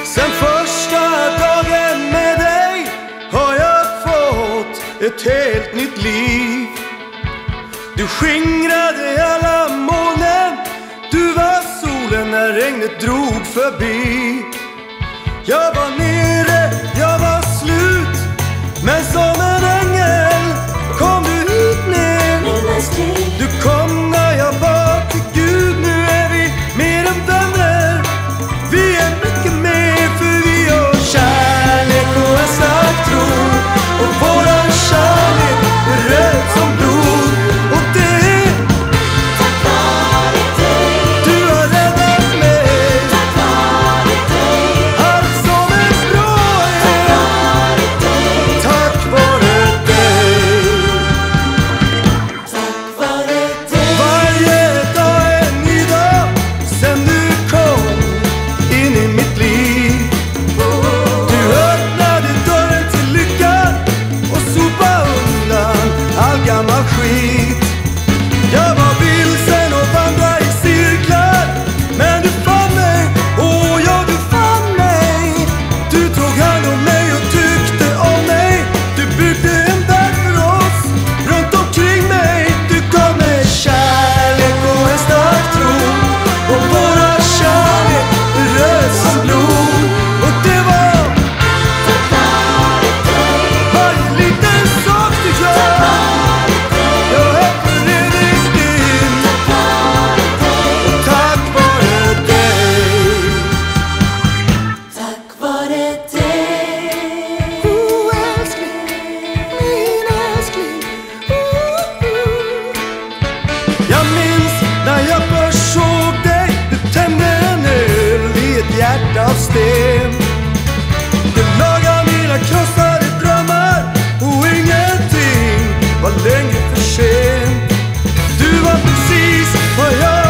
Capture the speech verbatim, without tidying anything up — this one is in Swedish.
Sen första dagen med dig har jag fått ett helt nytt liv. Du skingrade alla molnen, du var solen när regnet drog förbi. Jag var nere, jag var slut, men som en ängel kom du hit ner. Du kom när jag bad till Gud, nu är vi mer än vänner. Vi är mycket mer, för vi har kärlek och en stark tro. Och våran kärlek är röd som blod. Och det är tack vare dig. Du har räddat mig. Tack vare dig. Allt som är bra är tack vare dig. Tack vare dig. Varje dag är en ny dag sen du kom in i mitt liv. Du öppnade dörren till lycka och sopa undan all gammal skit. Jag var vilsen och vandrade i cirklar, men du fann mig, åh ja du fann mig. Du tog hand om mig och tyckte om mig. Du byggde en värld för oss runt omkring mig. Du gav mig kärlek och en stark tro. Och våra kärlek är röd som blod. Och det var varje liten sak du gör. Jag är för evigt din. Och tack vare dig. Tack vare dig. Oh älskling, min älskling. Oh, oh. Jag minns när jag först såg dig. Du tände en öl i ett hjärta av sten. Du lagade mina krossade drömmar och ingenting var längre för sent. Du var precis vad jag